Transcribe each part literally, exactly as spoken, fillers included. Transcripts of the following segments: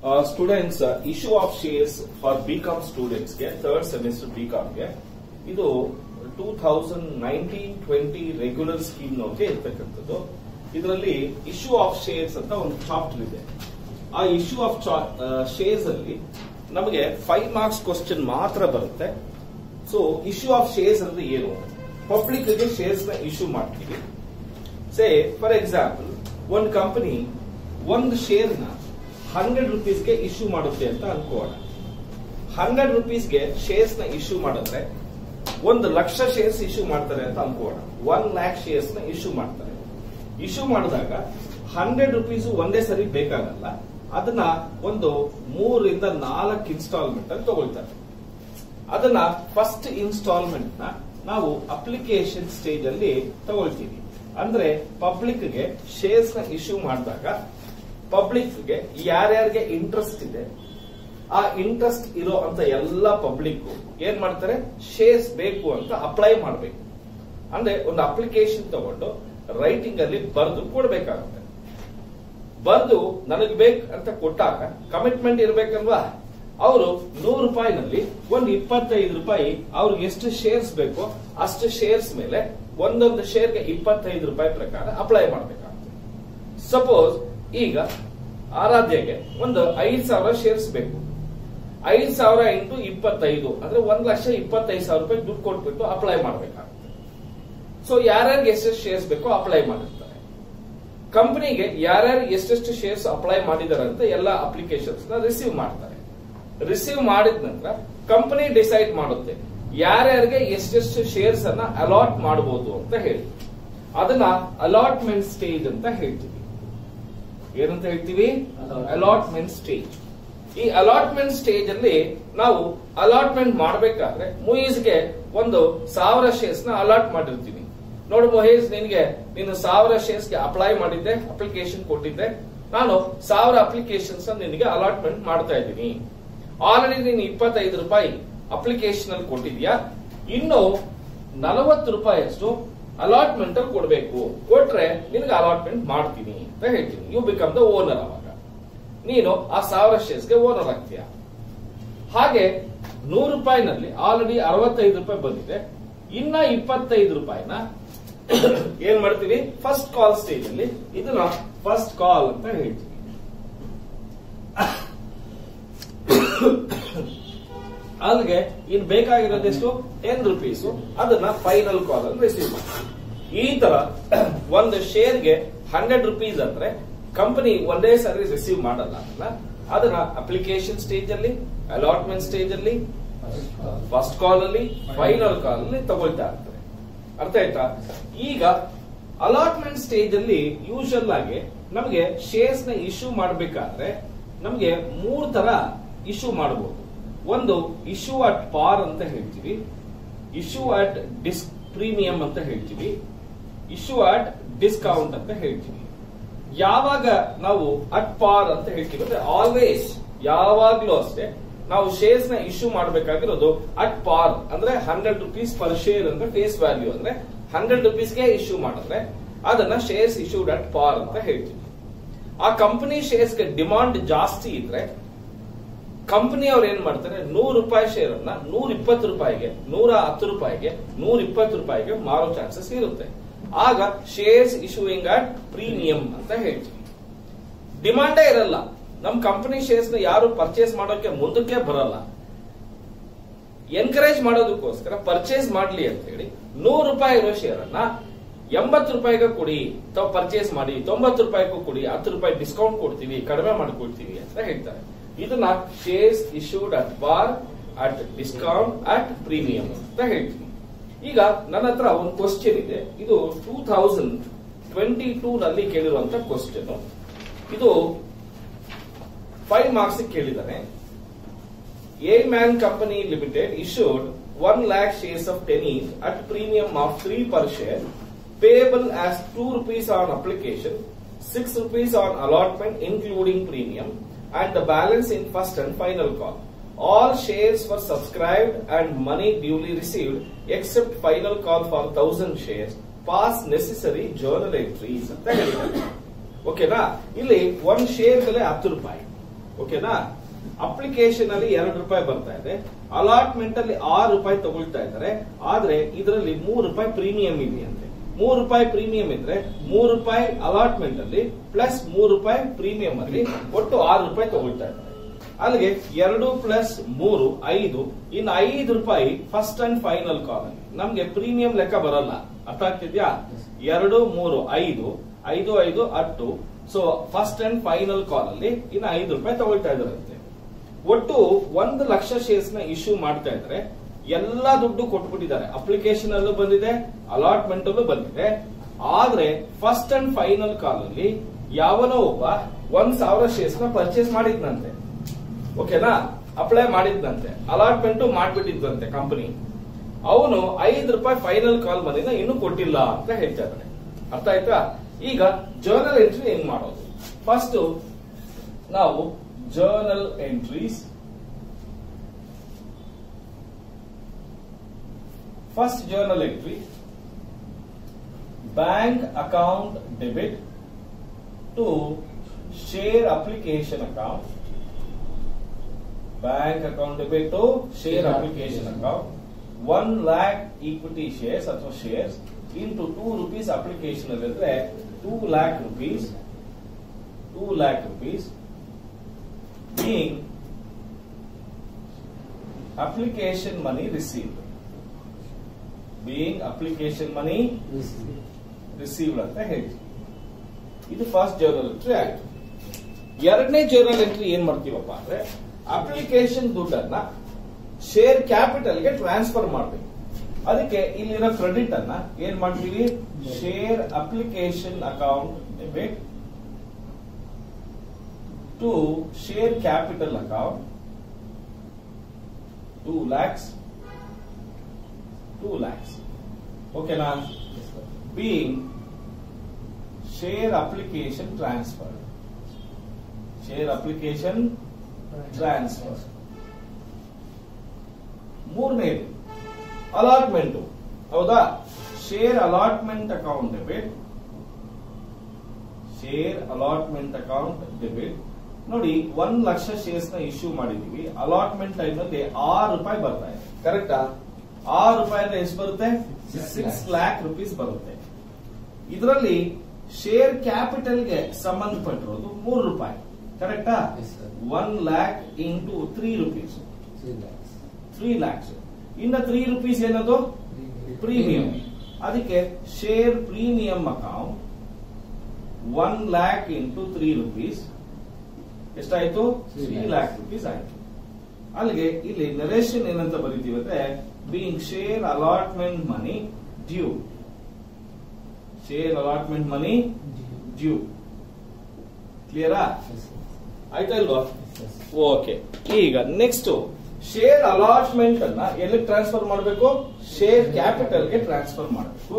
Students issue of shares for BCom students ಗೆ third semester BCom ಗೆ ಇದು two thousand nineteen twenty regular scheme ನೊಳಗೆ ಇರ್ತಕ್ಕಂಥದ್ದು. ಇದರಲ್ಲಿ ಇಶ್ಯೂ ಆಫ್ ಶೇರ್ಸ್ ಅಂತ ಒಂದು ಚಾಪ್ಟರ್ ಇದೆ. ಆ ಇಶ್ಯೂ ಆಫ್ ಶೇರ್ಸ್ ಅಲ್ಲಿ ನಮಗೆ ಫೈವ್ ಮಾರ್ಕ್ಸ್ ಕ್ವಶನ್ ಮಾತ್ರ ಬರುತ್ತೆ. ಸೊ ಇಶ್ಯೂ ಆಫ್ ಶೇರ್ಸ್ ಅಂದ್ರೆ ಏನು? ಪಬ್ಲಿಕ್ ಗೆ ಶೇರ್ಸ್ ನ ಇಶ್ಯೂ ಮಾಡ್ತೀವಿ. ಸೇ ಫಾರ್ ಎಕ್ಸಾಂಪಲ್ ಒಂದು ಕಂಪನಿ ಒಂದು ಶೇರ್ ನ ಹಂಡ್ರೆಡ್ ರುಪೀಸ್ಗೆ ಇಶ್ಯೂ ಮಾಡುತ್ತೆ ಅಂತ ಅನ್ಕೋಣ. ಹಂಡ್ರೆಡ್ ರುಪೀಸ್ಗೆ ಶೇರ್ಸ್ ನ ಇಶ್ಯೂ ಮಾಡಿದ್ರೆ ಒಂದು ಲಕ್ಷ ಶೇರ್ಸ್ ಇಶ್ಯೂ ಮಾಡ್ತಾರೆ ಅಂತ ಅನ್ಕೋಣ. ಒನ್ ಲ್ಯಾಕ್ ಶೇರ್ಸ್ ನ ಇಶ್ಯೂ ಮಾಡ್ತಾರೆ. ಇಶ್ಯೂ ಮಾಡಿದಾಗ ಹಂಡ್ರೆಡ್ ರುಪೀಸ್ ಒಂದೇ ಸರಿ ಬೇಕಾಗಲ್ಲ. ಅದನ್ನ ಒಂದು ಮೂರರಿಂದ ನಾಲ್ಕು ಇನ್ಸ್ಟಾಲ್ಮೆಂಟ್ ಅಲ್ಲಿ ತಗೊಳ್ತಾರೆ. ಅದನ್ನ ಫಸ್ಟ್ ಇನ್ಸ್ಟಾಲ್ಮೆಂಟ್ ನ ನಾವು ಅಪ್ಲಿಕೇಶನ್ ಸ್ಟೇಜ್ ಅಲ್ಲಿ ತಗೊಳ್ತೀವಿ. ಅಂದ್ರೆ ಪಬ್ಲಿಕ್ ಗೆ ಶೇರ್ಸ್ ನ ಇಶ್ಯೂ ಮಾಡಿದಾಗ ಪಬ್ಲಿಕ್ ಗೆ ಯಾರ್ಯಾರಿಗೆ ಇಂಟ್ರೆಸ್ಟ್ ಇದೆ ಆ ಇಂಟ್ರೆಸ್ಟ್ ಇರೋ ಅಂತ ಎಲ್ಲ ಪಬ್ಲಿಕ್ ಏನ್ ಮಾಡ್ತಾರೆ, ಶೇರ್ಸ್ ಬೇಕು ಅಂತ ಅಪ್ಲೈ ಮಾಡಬೇಕು. ಅಂದ್ರೆ ಒಂದು ಅಪ್ಲಿಕೇಶನ್ ತಗೊಂಡು ರೈಟಿಂಗ್ ಅಲ್ಲಿ ಬರೆದು ಕೊಡ್ಬೇಕಾಗುತ್ತೆ. ಬರೆದು ನನಗೆ ಬೇಕು ಅಂತ ಕೊಟ್ಟಾಗ ಕಮಿಟ್ಮೆಂಟ್ ಇರ್ಬೇಕಲ್ವಾ. ಅವರು ನೂರು ರೂಪಾಯಿನಲ್ಲಿ ಒಂದು ಇಪ್ಪತ್ತೈದು ರೂಪಾಯಿ ಅವ್ರಿಗೆ ಎಷ್ಟು ಶೇರ್ಸ್ ಬೇಕೋ ಅಷ್ಟು ಶೇರ್ಸ್ ಮೇಲೆ ಒಂದೊಂದು ಶೇರ್ಗೆ ಇಪ್ಪತ್ತೈದು ರೂಪಾಯಿ ಪ್ರಕಾರ ಅಪ್ಲೈ ಮಾಡಬೇಕಾಗುತ್ತೆ. ಸಪೋಸ್ ಈಗ ಆರಾಧ್ಯಗೆ ಒಂದು ಐದು ಸಾವಿರ ಶೇರ್ಸ್ ಬೇಕು. ಐದು ಸಾವಿರ ಇಂಟು ಇಪ್ಪತ್ತೈದು ಅಂದ್ರೆ ಒಂದ್ ಲಕ್ಷ ಇಪ್ಪತ್ತೈದು ಸಾವಿರ ರೂಪಾಯಿ ದುಡ್ಡು ಕೊಟ್ಬಿಟ್ಟು ಅಪ್ಲೈ ಮಾಡಬೇಕಾಗುತ್ತೆ. ಸೊ ಯಾರ್ಯಾರಿಗೆ ಎಷ್ಟೆಷ್ಟು ಶೇರ್ಸ್ ಬೇಕೋ ಅಪ್ಲೈ ಮಾಡಿರ್ತಾರೆ. ಕಂಪನಿಗೆ ಯಾರ್ಯಾರು ಎಷ್ಟೆಷ್ಟು ಶೇರ್ಸ್ ಅಪ್ಲೈ ಮಾಡಿದಾರೆ ಅಂತ ಎಲ್ಲ ಅಪ್ಲಿಕೇಶನ್ಸ್ ನ ರಿಸೀವ್ ಮಾಡ್ತಾರೆ. ರಿಸೀವ್ ಮಾಡಿದ ನಂತರ ಕಂಪನಿ ಡಿಸೈಡ್ ಮಾಡುತ್ತೆ ಯಾರ್ಯಾರಿಗೆ ಎಷ್ಟೆಷ್ಟು ಶೇರ್ಸ್ ಅನ್ನ ಅಲಾಟ್ ಮಾಡಬಹುದು ಅಂತ ಹೇಳಿ. ಅದನ್ನ ಅಲಾಟ್ಮೆಂಟ್ ಸ್ಟೇಜ್ ಅಂತ ಹೇಳ್ತೀವಿ. ಏನಂತ ಹೇಳ್ತೀವಿ? Allotment stage. ಈ ಅಲಾಟ್ಮೆಂಟ್ ಸ್ಟೇಜ್ ಅಲ್ಲಿ ನಾವು ಅಲಾಟ್ಮೆಂಟ್ ಮಾಡಬೇಕಾದ್ರೆ ಮುಯಿಸ್ಗೆ ಒಂದು ಸಾವಿರ ಶೇರ್ಸ್ ನ ಅಲಾಟ್ ಮಾಡಿರ್ತೀವಿ. ನೋಡು ಮೊಹೇಶ್, ನಿನ್ಗೆ ನೀನು ಸಾವಿರ ಶೇರ್ಸ್ ಗೆ ಅಪ್ಲೈ ಮಾಡಿದ್ದೆ, ಅಪ್ಲಿಕೇಶನ್ ಕೊಟ್ಟಿದ್ದೆ. ನಾನು ಸಾವಿರ ಅಪ್ಲಿಕೇಶನ್ಸ್ ನಿನಗೆ ಅಲಾಟ್ಮೆಂಟ್ ಮಾಡ್ತಾ ಇದ್ದೀನಿ. ಆಲ್ರೆಡಿ ನೀನು ಇಪ್ಪತ್ತೈದು ರೂಪಾಯಿ ಅಪ್ಲಿಕೇಶನ್ ಅಲ್ಲಿ ಕೊಟ್ಟಿದ್ಯಾ. ಇನ್ನು ನಲವತ್ತು ರೂಪಾಯಿ ಅಷ್ಟು ಅಲಾಟ್ಮೆಂಟ್ ಅಲ್ಲಿ ಕೊಡಬೇಕು. ಕೊಟ್ರೆ ನಿನಗೆ ಅಲಾಟ್ಮೆಂಟ್ ಮಾಡ್ತೀನಿ ಅಂತ ಹೇಳ್ತೀನಿ. You become the owner. ಅವಾಗ ನೀನು ಆ ಸಾವಿರ ಶೇರ್ಸ್ ಗೆ ಓನರ್ ಆಗ್ತೀಯ. ಹಾಗೆ ನೂರು ರೂಪಾಯಿನಲ್ಲಿ ಆಲ್ರೆಡಿ ಅರವತ್ತೈದು ರೂಪಾಯಿ ಬಂದಿದೆ. ಇನ್ನ ಇಪ್ಪತ್ತೈದು ರೂಪಾಯಿನ ಏನ್ ಮಾಡ್ತೀವಿ? ಫಸ್ಟ್ ಕಾಲ್ ಸ್ಟೇಜ್ ಅಲ್ಲಿ ಇದನ್ನ ಫಸ್ಟ್ ಕಾಲ್ ಅಂತ ಹೇಳ್ತೀವಿ. ಅಲ್ಲಿಗೆ ಇನ್ ಬೇಕಾಗಿರೋದೆಷ್ಟು ಟೆನ್ ರುಪೀಸ್. ಅದನ್ನ ಫೈನಲ್ ಕಾಲ್ ಅಲ್ಲಿ ರಿಸೀವ್ ಮಾಡ್ತೀವಿ. ಈ ತರ ಒಂದು ಶೇರ್ಗೆ ಹಂಡ್ರೆಡ್ ರುಪೀಸ್ ಅಂದ್ರೆ ಕಂಪನಿ ಒಂದೇ ಸಾರಿ ರಿಸೀವ್ ಮಾಡಲ್ಲ. ಅದನ್ನ ಅಪ್ಲಿಕೇಶನ್ ಸ್ಟೇಜ್ ಅಲ್ಲಿ, ಅಲಾಟ್ಮೆಂಟ್ ಸ್ಟೇಜ್ ಅಲ್ಲಿ, ಫಸ್ಟ್ ಕಾಲ್ ಅಲ್ಲಿ, ಫೈನಲ್ ಕಾಲ್ ಅಲ್ಲಿ ತಗೊಳ್ತಾ ಇರ್ತಾರೆ. ಅರ್ಥ ಆಯ್ತಾ? ಈಗ ಅಲಾಟ್ಮೆಂಟ್ ಸ್ಟೇಜ್ ಅಲ್ಲಿ ಯೂಶುವಲ್ ಆಗಿ ನಮಗೆ ಶೇರ್ಸ್ ನ ಇಶ್ಯೂ ಮಾಡಬೇಕಾದ್ರೆ ನಮಗೆ ಮೂರ್ ತರ ಇಶ್ಯೂ ಮಾಡಬಹುದು. ಒಂದು ಇಶ್ಯೂ ಅಟ್ ಪಾರ್ ಅಂತ ಹೇಳ್ತೀವಿ, ಇಶ್ಯೂ ಅಟ್ ಡಿಸ್ ಪ್ರೀಮಿಯಂ ಅಂತ ಹೇಳ್ತೀವಿ, ಇಶ್ಯೂ ಅಟ್ ಡಿಸ್ಕೌಂಟ್ ಅಂತ ಹೇಳ್ತೀವಿ. ಯಾವಾಗ ನಾವು ಅಟ್ ಪಾರ್ ಅಂತ ಹೇಳ್ತೀವಿ ಅಂದ್ರೆ ಆಲ್ವೇಸ್ ಯಾವಾಗ್ಲೂ ಅಷ್ಟೇ ನಾವು ಶೇರ್ಸ್ ನ ಇಶ್ಯೂ ಮಾಡಬೇಕಾಗಿರೋದು ಅಟ್ ಪಾರ್ ಅಂದ್ರೆ ಹಂಡ್ರೆಡ್ ರುಪೀಸ್ ಪರ್ ಶೇರ್ ಅಂದ್ರೆ ಫೇಸ್ ವ್ಯಾಲ್ಯೂ ಅಂದ್ರೆ ಹಂಡ್ರೆಡ್ ರುಪೀಸ್ಗೆ ಇಶ್ಯೂ ಮಾಡಿದ್ರೆ ಅದನ್ನ ಶೇರ್ಸ್ ಇಶ್ಯೂಡ್ ಅಟ್ ಪಾರ್ ಅಂತ ಹೇಳ್ತೀವಿ. ಆ ಕಂಪನಿ ಶೇರ್ಸ್ ಗೆ ಡಿಮಾಂಡ್ ಜಾಸ್ತಿ ಇದ್ರೆ ಕಂಪನಿ ಅವ್ರು ಏನ್ ಮಾಡ್ತಾರೆ, ನೂರು ರೂಪಾಯಿ ಶೇರ್ ಅನ್ನ ನೂರ ಇಪ್ಪತ್ತು ರೂಪಾಯಿಗೆ, ನೂರ ಹತ್ತು ರೂಪಾಯಿಗೆ, ನೂರ ಇಪ್ಪತ್ತು ರೂಪಾಯಿಗೆ ಮಾರೋ ಚಾನ್ಸಸ್ ಇರುತ್ತೆ. ಆಗ ಶೇರ್ಸ್ ಇಶ್ಯೂಯಿಂಗ್ ಅಟ್ ಪ್ರೀಮಿಯಂ ಅಂತ ಹೇಳ್ತೀವಿ. ಡಿಮಾಂಡೇ ಇರಲ್ಲ. ನಮ್ ಕಂಪನಿ ಶೇರ್ಸ್ ನ ಯಾರು ಪರ್ಚೇಸ್ ಮಾಡೋಕೆ ಮುಂದಕ್ಕೆ ಬರಲ್ಲ. ಎನ್ಕರೇಜ್ ಮಾಡೋದಕ್ಕೋಸ್ಕರ ಪರ್ಚೇಸ್ ಮಾಡ್ಲಿ ಅಂತ ಹೇಳಿ ನೂರು ರೂಪಾಯಿ ಇರೋ ಶೇರ್ ಅನ್ನ ಎಂಬತ್ತು ರೂಪಾಯಿಗೆ ಕೊಡಿ, ತಾವು ಪರ್ಚೇಸ್ ಮಾಡಿ, ತೊಂಬತ್ತು ರೂಪಾಯಿಗೂ ಕೊಡಿ, ಹತ್ತು ರೂಪಾಯಿ ಡಿಸ್ಕೌಂಟ್ ಕೊಡ್ತೀವಿ, ಕಡಿಮೆ ಮಾಡ್ಕೊಡ್ತೀವಿ ಅಂತ ಹೇಳ್ತಾರೆ. ಇದನ್ನ shares issued at par, at discount, at premium ಅಂತ ಹೇಳ್ತೀವಿ. ಈಗ ನನ್ನ ಹತ್ರ ಒಂದು ಕ್ವಶನ್ ಇದೆ. ಇದು ಟೂ ಥೌಸಂಡ್ ಟ್ವೆಂಟಿ ಟೂ ನಲ್ಲಿ ಕೇಳಿರುವಂತ ಕ್ವಶನ್. ಇದು ಫೈವ್ ಮಾರ್ಕ್ಸ್ ಕೇಳಿದ್ದಾನೆ. A man company limited issued one lakh shares of ten each at premium of three per share, payable as two rupees on application, six rupees on allotment including premium, and the balance in first and final call. All shares were subscribed and money duly received except final call for one thousand shares. Pass necessary journal entries ಅಂತ ಹೇಳಿದ್ದಾರೆ. ಓಕೆನಾ? ಇಲ್ಲಿ ಒಂದ್ share ಬೆಲೆ ಹತ್ತು ರೂಪಾಯಿ. ಓಕೆನಾ. Application ಅಲ್ಲಿ ಎರಡು ರೂಪಾಯಿ ಬರ್ತಾ ಇದೆ, ಅಲಾಟ್ಮೆಂಟ್ ಅಲ್ಲಿ ಆರು ರೂಪಾಯಿ ತಗೊಳ್ತಾ ಇದ್ದಾರೆ. ಆದ್ರೆ ಇದರಲ್ಲಿ ಮೂರು ರೂಪಾಯಿ ಪ್ರೀಮಿಯಂ ಇದೆಯಂತೆ. ಮೂರು ರೂಪಾಯಿ ಪ್ರೀಮಿಯಂ ಇದ್ರೆ ಮೂರು ರೂಪಾಯಿ ಅಲಾಟ್ಮೆಂಟ್ ಅಲ್ಲಿ ಪ್ಲಸ್ ಮೂರು ರೂಪಾಯಿ ಪ್ರೀಮಿಯಂ ಅಲ್ಲಿ ಒಟ್ಟು ಆರು ರೂಪಾಯಿ ತಗೊಳ್ತಾ ಇದ್ದಾರೆ. ಅಲ್ಲಿಗೆ ಎರಡು ಪ್ಲಸ್ ಮೂರು ಐದು, ಇನ್ನು ಐದು ರೂಪಾಯಿ ಫಸ್ಟ್ ಅಂಡ್ ಫೈನಲ್ ಕಾಲ್ ಅಲ್ಲಿ. ನಮ್ಗೆ ಪ್ರೀಮಿಯಂ ಲೆಕ್ಕ ಬರಲ್ಲ, ಅರ್ಥ ಆಗ್ತಿದ್ಯಾ. ಎರಡು ಮೂರು ಐದು, ಐದು ಐದು ಹತ್ತು. So first and final call ಅಲ್ಲಿ ಇನ್ನು ಐದು ರೂಪಾಯಿ ತಗೊಳ್ತಾ ಇದ್ದಾರಂತೆ. ಒಟ್ಟು ಒಂದು ಲಕ್ಷ ಶೇರ್ಸ್ ನ ಇಶ್ಯೂ ಮಾಡ್ತಾ ಇದ್ದಾರೆ. ಎಲ್ಲಾ ದುಡ್ಡು ಕೊಟ್ಬಿಟ್ಟಿದ್ದಾರೆ. ಅಪ್ಲಿಕೇಶನ್ ಅಲ್ಲೂ ಬಂದಿದೆ, ಅಲಾಟ್ಮೆಂಟ್ ಅಲ್ಲೂ ಬಂದಿದೆ. ಆದ್ರೆ ಫಸ್ಟ್ ಅಂಡ್ ಫೈನಲ್ ಕಾಲ್ ಅಲ್ಲಿ ಯಾವನೋ ಒಬ್ಬ ಒಂದ್ ಸಾವಿರ ಶೇರ್ಸ್ ನ ಪರ್ಚೇಸ್ ಮಾಡಿದ್ನಂತೆ. ಓಕೆನಾ, ಅಪ್ಲೈ ಮಾಡಿದ್ನಂತೆ, ಅಲಾಟ್ಮೆಂಟ್ ಮಾಡ್ಬಿಟ್ಟಿದ್ದಂತೆ ಕಂಪನಿ. ಅವನು ಐದು ರೂಪಾಯಿ ಫೈನಲ್ ಕಾಲ್ ಮನಿನ ಇನ್ನೂ ಕೊಟ್ಟಿಲ್ಲ ಅಂತ ಹೇಳ್ತಾ ಇದ್ದಾರೆ. ಅರ್ಥ ಆಯ್ತಾ. ಈಗ ಜರ್ನಲ್ ಎಂಟ್ರಿ ಹೆಂಗ್ ಮಾಡೋದು? ಫಸ್ಟ್ ನಾವು journal entries, first journal entry, bank account debit to share application account, bank account debit to share application account, one lakh equity shares ಅಥವಾ shares into two rupees application ಅಲ್ಲಿದ್ರೆ two lakh rupees, two lakh rupees being application money received, being application money received ಅಂತ ಹೇಳ್ತೀವಿ. ಇದು first journal entry ಆಯ್ತು. ಎರಡನೇ journal entry ಏನ್ ಮಾಡ್ತೀವಪ್ಪ ಅಂದ್ರೆ ಅಪ್ಲಿಕೇಶನ್ ದುಡ್ಡನ್ನ ಶೇರ್ ಕ್ಯಾಪಿಟಲ್ಗೆ ಟ್ರಾನ್ಸ್ಫರ್ ಮಾಡಬೇಕು. ಅದಕ್ಕೆ ಇಲ್ಲಿರೋ ಕ್ರೆಡಿಟ್ ಅನ್ನ ಏನ್ ಮಾಡ್ತೀವಿ, share application account debit to share capital account two lakhs, two lakhs. Okay na? Being share application transfer, share application transfer. ಮೂರನೇದು ಅಲಾಟ್ಮೆಂಟ್. ಹೌದಾ, share allotment account debit, share allotment account debit. ನೋಡಿ, ಒಂದ್ lakh shares ನ issue ಮಾಡಿದೀವಿ. Allotment time ನಲ್ಲಿ ಆರು ರೂಪಾಯಿ ಬರ್ತಾ ಇದೆ. ಕರೆಕ್ಟಾ? ಆರು ರೂಪಾಯಿ ಎಷ್ಟು ಬರುತ್ತೆ? ಸಿಕ್ಸ್ ಲ್ಯಾಕ್ ರುಪೀಸ್ ಬರುತ್ತೆ. ಇದರಲ್ಲಿ ಶೇರ್ ಕ್ಯಾಪಿಟಲ್ಗೆ ಸಂಬಂಧಪಟ್ಟಿರೋದು ಮೂರು ರೂಪಾಯಿ. ಕರೆಕ್ಟಾ? One lakh into three rupees, three lakhs. ಇನ್ನ ತ್ರೀ ರುಪೀಸ್ ಏನದು? ಪ್ರೀಮಿಯಂ. ಅದಕ್ಕೆ share premium account one lakh into three rupees ಎಷ್ಟಾಯ್ತು? ತ್ರೀ ಲ್ಯಾಕ್ ರುಪೀಸ್ ಆಯ್ತು. ಅಲ್ಲಿಗೆ ಇಲ್ಲಿ ನರೇಶನ್ ಏನಂತ ಬರೀತೀವಿ ಅಂದ್ರೆ being share allotment money due, share allotment money due. ಕ್ಲಿಯರಾ? ಆಯ್ತಾ ಇಲ್ವಾ? ಓಕೆ. ಈಗ ನೆಕ್ಸ್ಟ್ ಶೇರ್ ಅಲಾಟ್ಮೆಂಟ್ ಅನ್ನ ಎಲ್ಲಿ ಟ್ರಾನ್ಸ್ಫರ್ ಮಾಡಬೇಕು? ಶೇರ್ ಕ್ಯಾಪಿಟಲ್ಗೆ ಟ್ರಾನ್ಸ್ಫರ್ ಮಾಡಬೇಕು.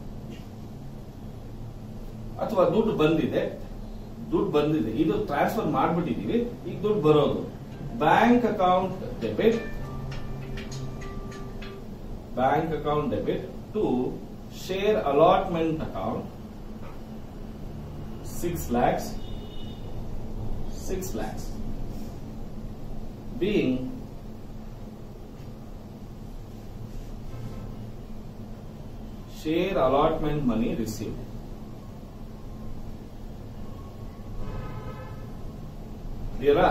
ಅಥವಾ ದುಡ್ಡು ಬಂದಿದೆ, ದುಡ್ಡು ಬಂದಿದೆ, ಇದು ಟ್ರಾನ್ಸ್ಫರ್ ಮಾಡ್ಬಿಟ್ಟಿದೀವಿ, ಈಗ ದುಡ್ಡು ಬರೋದು bank account debit, bank account debit to share allotment account six lakhs, six lakhs being share allotment money received. Clear?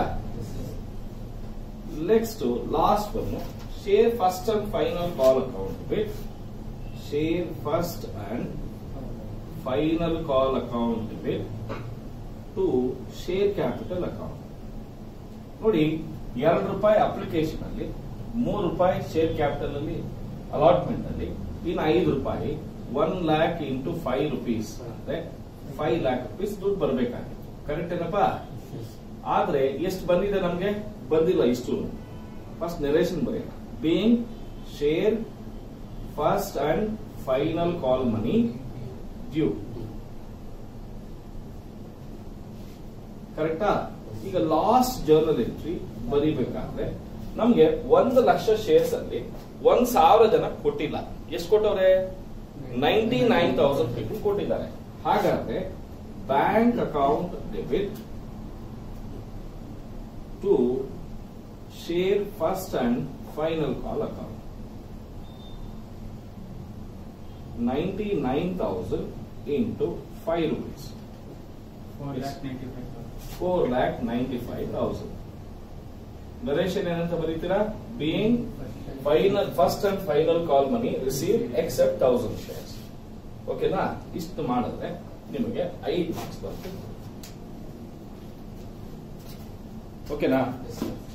Next to last one, share first and final call account debit, share first and final call account debit to share capital account. ನೋಡಿ, ಎರಡು ರೂಪಾಯಿ application ಅಲ್ಲಿ, ಮೂರು ರೂಪಾಯಿ share capital ಅಲ್ಲಿ allotment ಅಲ್ಲಿ, ಇನ್ನು ಐದು ರೂಪಾಯಿ one lakh into five rupees ಅಂದ್ರೆ ಫೈವ್ ಲ್ಯಾಕ್ ರುಪೀಸ್ ದುಡ್ಡು ಬರಬೇಕಾಗಿತ್ತು. ಕರೆಕ್ಟ್ ಏನಪ್ಪಾ? ಆದ್ರೆ ಎಷ್ಟು ಬಂದಿದೆ ನಮ್ಗೆ? ಬಂದಿಲ್ಲ ಇಷ್ಟು. ಫಸ್ಟ್ ನರೇಶನ್ ಬರೆಯೋಣ. Being share first and final call money due. ಕರೆಕ್ಟಾ? ಈಗ ಲಾಸ್ಟ್ ಜರ್ನಲ್ ಎಂಟ್ರಿ ಬರೀಬೇಕಾದ್ರೆ ನಮ್ಗೆ ಒಂದು ಲಕ್ಷ ಶೇರ್ಸ್ ಅಲ್ಲಿ ಒಂದ್ ಸಾವಿರ ಜನ ಕೊಟ್ಟಿಲ್ಲ. ಎಷ್ಟು ಕೊಟ್ಟವ್ರೆ? ನೈಂಟಿ ನೈನ್ ತೌಸಂಡ್ ಪೀಪಲ್ ಕೊಟ್ಟಿದ್ದಾರೆ. ಹಾಗಾದ್ರೆ bank account debit to share first and final call account. ninety-nine thousand into five rupees. four lakh ninety-five thousand. Narration ಏನಂತ ಬರೀತೀರಾ? Being final, first and final call money received except thousand shares. ಓಕೆನಾ? ಇಷ್ಟು ಮಾಡಿದ್ರೆ ನಿಮಗೆ ಐದು marks ಬರ್ತದೆ. ಓಕೆನಾ?